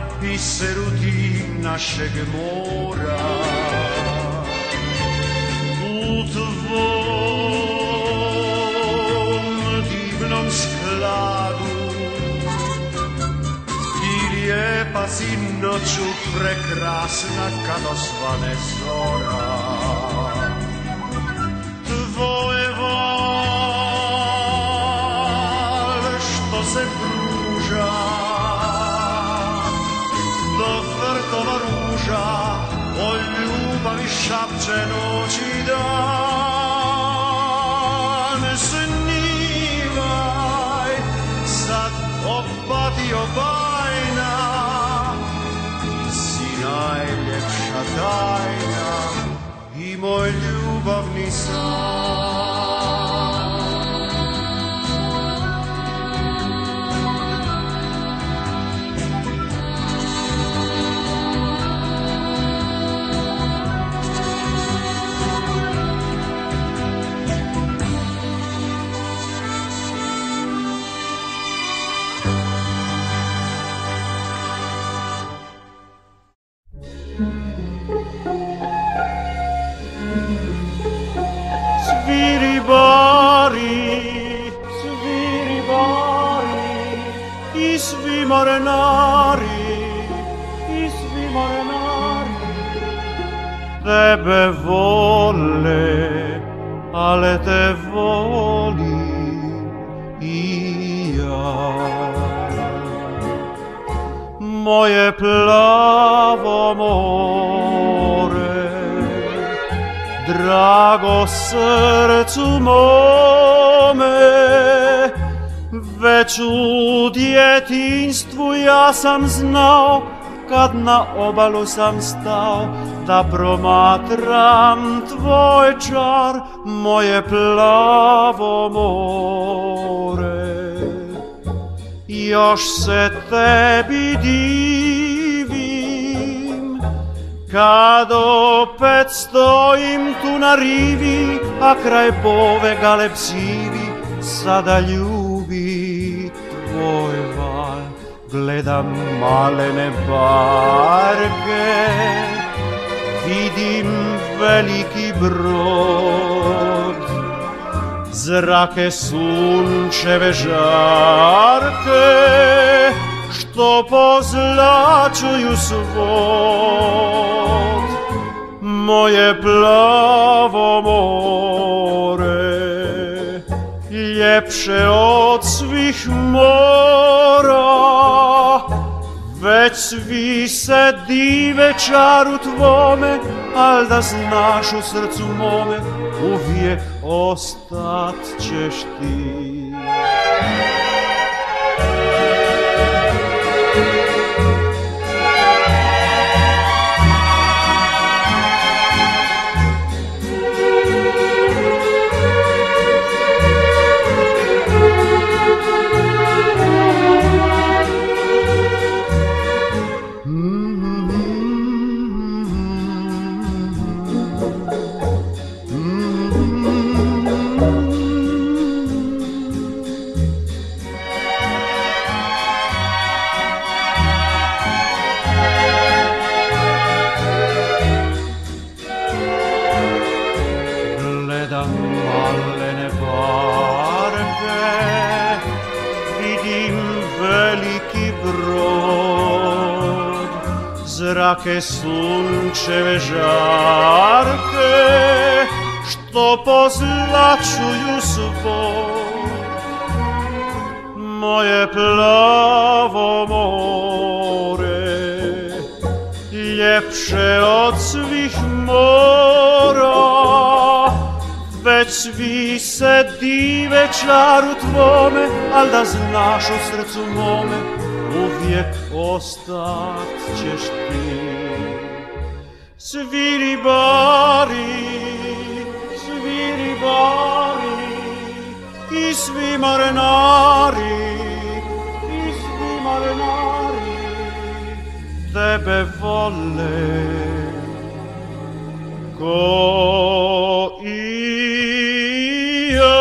biseru tim našeg mora. U tvom divnom skladu ti lijepa si noću prekrasna kad osvane zora. Tvoj val što se pruža do vrtova ruža, o ljubavi šapće noć i dan. Snivaj sad opatio bajna, ti si najljepša tajna i moj ljubavni san. Sviri bari, i svi morenari, tebe vole, ale te volim i ja. Moje plavo more, drago srcu mome, već u djetinjstvu ja sam znao, kad na obalu sam stao, da promatram tvoj čar, moje plavo more. Još se tebi divim, kad opet stojim tu na rivi, a kraj bove galepsivi sada ljubi tvoj val. Gledam malene barke, vidim veliki brod, zrake sunčeve žarke, što pozlačuju svod. Moje plavo more, ljepše od svih mora, već svi se dive čaru tvome, al da znaš u srcu mome, uvijek ostat ćeš ti. Malene barke, vidim veliki brod, zrake sunčeve žarke, što pozlačuju svod. Moje plavo more, ljepše od svih mora, već svi se dive čaru tvome, al da znaš u srcu mome, uvijek ostat ćeš ti. Sviri bari, i svi morenari, tebe vole ko i ja.